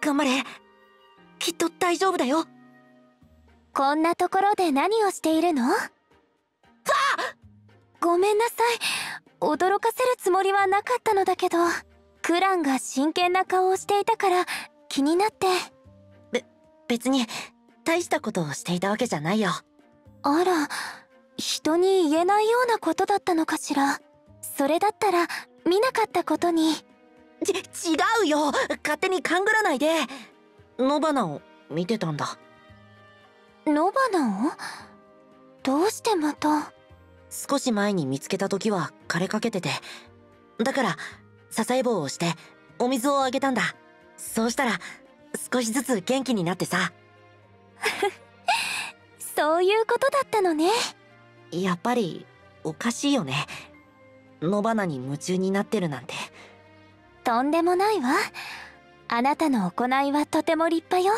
頑張れ。きっと大丈夫だよ。 こんなところで何をしているの？ごめんなさい。驚かせるつもりはなかったのだけど、クランが真剣な顔をしていたから気になって。 別に大したことをしていたわけじゃないよ。 あら、人に言えないようなことだったのかしら。それだったら見なかったことに。 違うよ。勝手に勘ぐらないで。野花を見てたんだ。 野花を？どうしてまた？ 少し前に見つけた時は枯れかけてて、だから支え棒をしてお水をあげたんだ。そうしたら少しずつ元気になってさ。 そういうことだったのね。 やっぱりおかしいよね。野花に夢中になってるなんて。 とんでもないわ。あなたの行いはとても立派よ。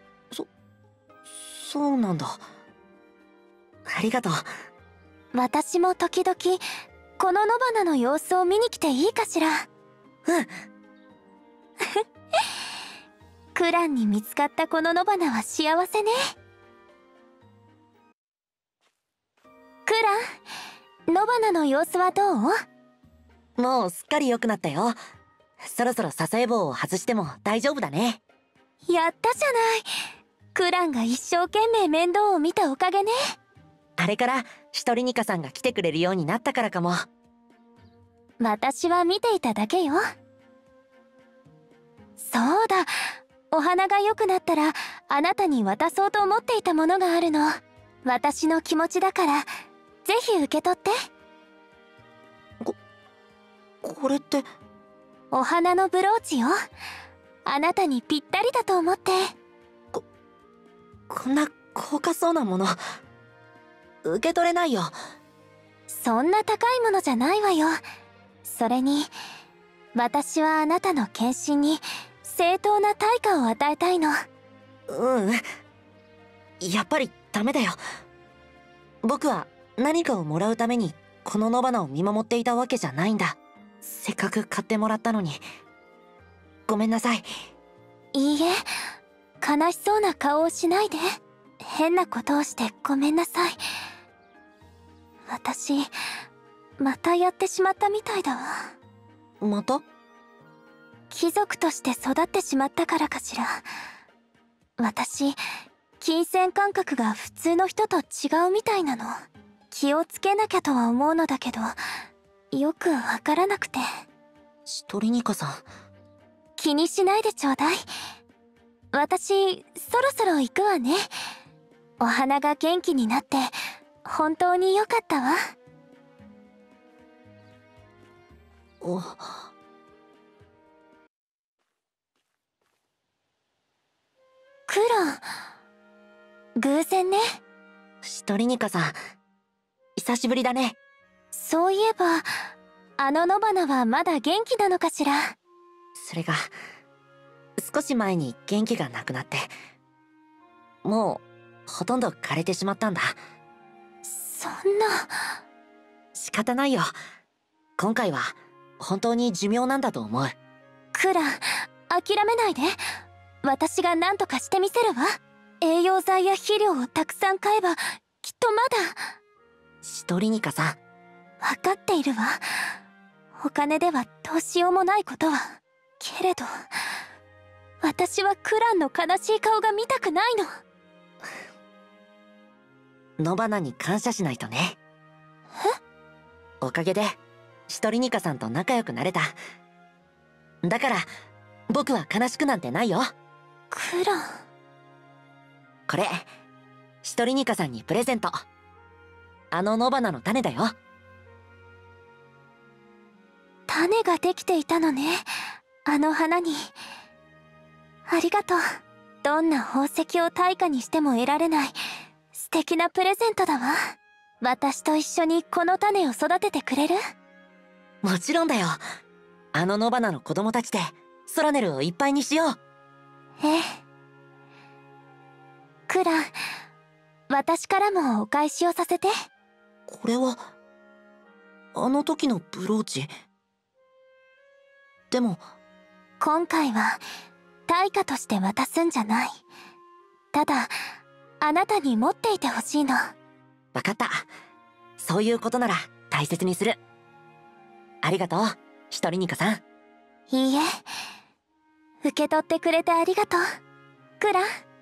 そうなんだ。ありがとう。 私も時々この野花の様子を見に来ていいかしら。 うん。 クランに見つかったこの野花は幸せね。クラン、野花の様子はどう？ もうすっかり良くなったよ。そろそろ支え棒を外しても大丈夫だね。 やったじゃない。クランが一生懸命面倒を見たおかげね。 あれからシトリニカさんが来てくれるようになったからかも。 私は見ていただけよ。そうだ、お花が良くなったらあなたに渡そうと思っていたものがあるの。私の気持ちだからぜひ受け取って。 これってお花のブローチよ。あなたにぴったりだと思って。 こんな高価そうなもの受け取れないよ。 そんな高いものじゃないわよ。それに私はあなたの献身に正当な対価を与えたいの。 やっぱりダメだよ。僕は何かをもらうためにこの野花を見守っていたわけじゃないんだ。せっかく買ってもらったのに。ごめんなさい。 いいえ、悲しそうな顔をしないで。変なことをしてごめんなさい。私またやってしまったみたいだわ。 また？ 貴族として育ってしまったからかしら。私金銭感覚が普通の人と違うみたいなの。気をつけなきゃとは思うのだけどよくわからなくて。 シトリニカさん、 気にしないでちょうだい。私そろそろ行くわね。お花が元気になって本当によかったわ。クラン、偶然ね。 シトリニカさん、久しぶりだね。 そういえばあの野花はまだ元気なのかしら。 それが少し前に元気がなくなって、もうほとんど枯れてしまったんだ。 そんな。 仕方ないよ。今回は本当に寿命なんだと思う。 クラン、諦めないで。私が何とかしてみせるわ。栄養剤や肥料をたくさん買えばきっとまだ。 シトリニカさん、 分かっているわ。お金ではどうしようもないことは。けれど私はクランの悲しい顔が見たくないの。 野花に感謝しないとね。おかげでシトリニカさんと仲良くなれた。だから僕は悲しくなんてないよ。 クラン、 これシトリニカさんにプレゼント。あの野花の種だよ。 種ができていたのね、あの花に。ありがとう。どんな宝石を対価にしても得られない素敵なプレゼントだわ。私と一緒にこの種を育ててくれる？ もちろんだよ。あの野花の子供たちでソラネルをいっぱいにしよう。 ええ。クラン、私からもお返しをさせて。 これはあの時のブローチ。でも今回は対価として渡すんじゃない。ただあなたに持っていてほしいの。 わかった。そういうことなら大切にする。ありがとう、シトリニカさん。 いいえ、受け取ってくれてありがとう、クラ。